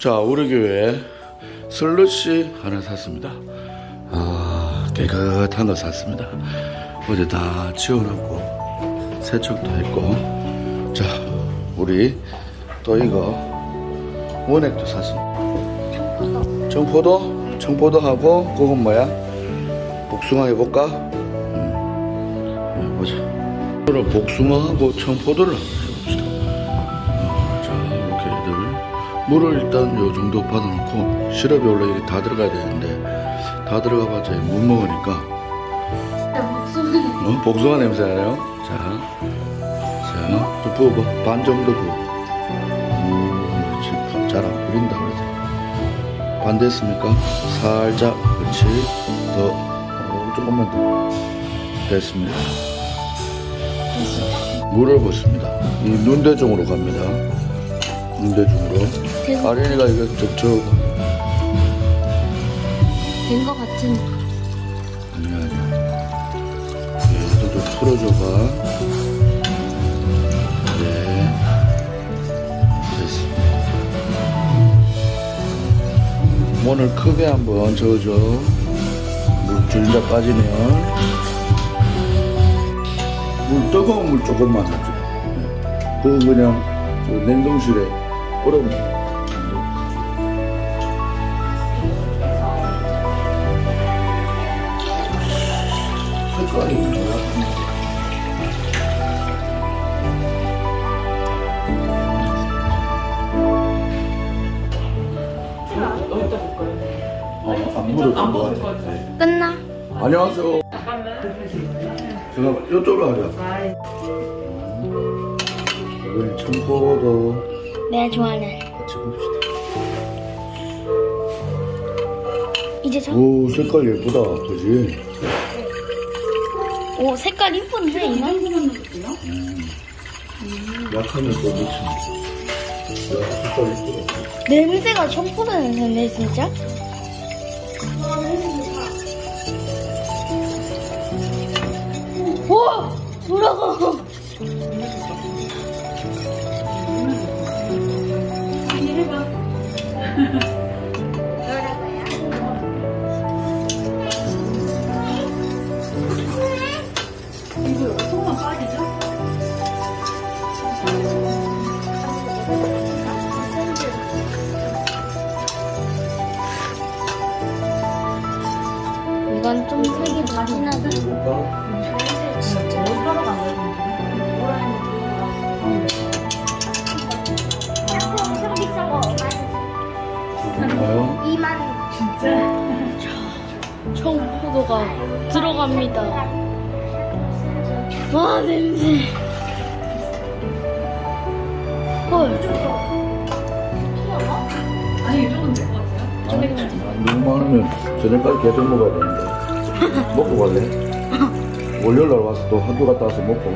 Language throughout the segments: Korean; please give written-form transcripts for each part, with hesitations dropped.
자, 우리 교회에 슬러시 하나 샀습니다. 깨끗한 거 샀습니다. 어제 다 치워놓고 세척도 했고. 자, 우리 또 이거 원액도 샀습니다. 청포도하고 그건 뭐야? 복숭아 해볼까? 보자. 오늘 복숭아하고 청포도를 해봅시다. 자, 이렇게 애들 물을 일단 요 정도 받아놓고, 시럽이 원래 이게 다 들어가야 되는데 다 들어가봤자 못 먹으니까. 복숭아 냄새 나요? 자, 좀 부어봐. 반 정도 부어. 그렇지. 잘 안 뿌린다 그러지. 반 됐습니까? 살짝. 그렇지. 더. 조금만 더. 됐습니다. 물을 붓습니다. 이 눈대중으로 갑니다. 눈대중으로. 아린이가 이거 적적. 된 거 같은. 아니야. 얘도 좀 풀어줘봐. 네. 됐습니다. 문을 크게 한번 저어줘. 물 줄자 빠지면. 뜨거운 물 조금만 넣어줘. 그건 그냥 냉동실에 얼음. 색깔이 뭐야? 안 묻었던 것 같아. 끝나? 안녕하세요. 잠깐만, 이쪽으로 하자. 이번엔 청포도 내가 좋아하는. 같이 봅시다. 이제 오, 색깔 예쁘다. 그지? 오, 색깔 이쁜데, 이거? 약하면 또 미친. 야, 색깔 예쁘다. 냄새가 청포도 냄새인데, 진짜? 와! 돌아가! 이거 손만 빠지죠? 이건 좀 색이 많이 나다. 진짜. 엄청 비싼 거 좋은가요? 2만. 진짜? 청포도가 들어갑니다. 와, 냄새. 헐. 아니 이 정도는 될 것 같아요. 너무 많으면 저녁까지 계속 먹어야 되는데. 먹고 갈래? 월요일날 와서 또 학교 갔다 와서 먹고.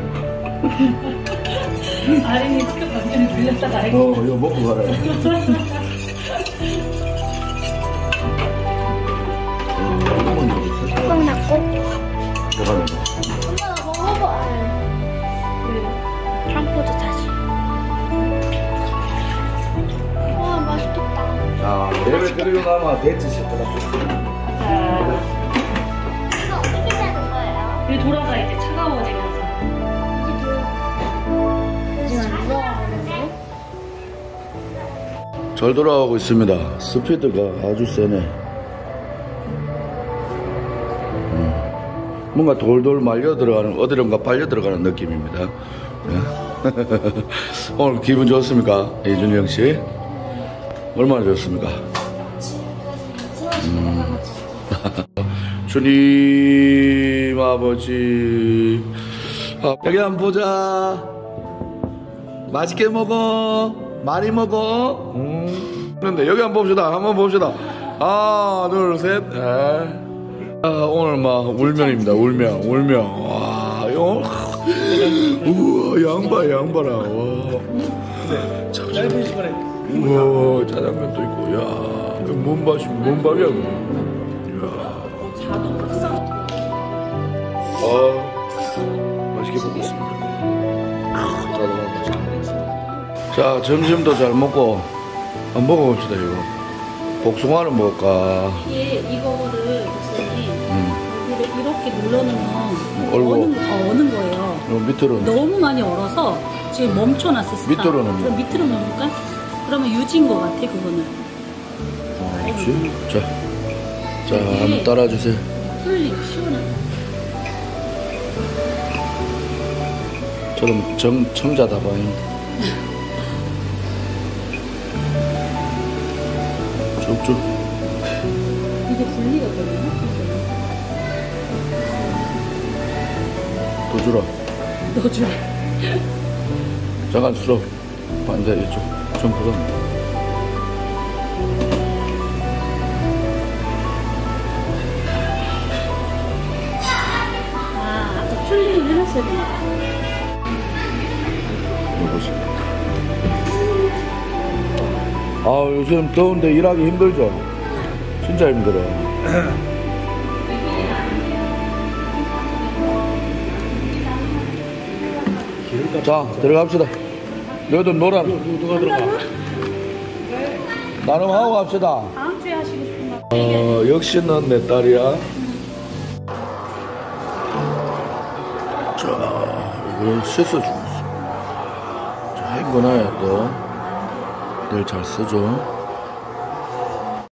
아린이 학교 가면 들렸다가 알고. 이거 먹고 가래. 뻥 났고. 대박이네. 엄마가 먹어봐. 청포도 다시. 와, 맛있겠다. 자, 예배 드리고 나면 데이트 실 거다. 이거 어떻게 하는 거예요? 이게 돌아가 이제 차가워지면서. 지금 안 돌아가는데? 잘 돌아가고 있습니다. 스피드가 아주 세네. 뭔가 돌돌 말려 들어가는, 어디론가 빨려 들어가는 느낌입니다. 오늘 기분 좋습니까? 이준영 씨? 얼마나 좋습니까? 주님 아버지, 여기 한번 보자. 맛있게 먹어. 많이 먹어. 그런데 여기 한번 봅시다. 한번 봅시다. 하나, 둘, 셋. 오늘 막 울면입니다. 울면. 와, 이거. 우와, 양봐라. 와. 짧은 시간에. 우와, 짜장면도 있고. 야, 이거 뭔 밥이야, 이거. 야. 자동 흑상. 맛있게 먹겠습니다. 자도 맛있게 먹겠습니다. 자, 점심도 잘 먹고 한번 먹어봅시다 이거. 복숭아를 먹을까? 이거를 선생님 이렇게 눌러놓으면 얼고. 어는 거예요. 밑으로. 너무 많이 얼어서 지금 멈춰놨었어. 밑으로 넣으면. 그럼 밑으로 넣을까? 그러면 유지인 것 같아 그거는. 그렇지. 자, 한번 따라주세요. 풀리 시원해. 저는 청자다방입니다. 쭉쭉. 이게 분리가 되나? 더 주라. 넣어주래. 잠깐 주라. 반대 이쪽. 전부 다. 아까 풀리는 해놨어야 되나? 여보세요. 아, 요즘 더운데 일하기 힘들죠? 진짜 힘들어. 자, 들어갑시다. 너희들 놀아. 누가 들어가? 나눔하고 갑시다. 다음 주에 하시고 싶은 거. 역시는 내 딸이야. 자, 이걸 씻어주고 있어. 자, 헹궈놔야 또 내일 잘 쓰죠.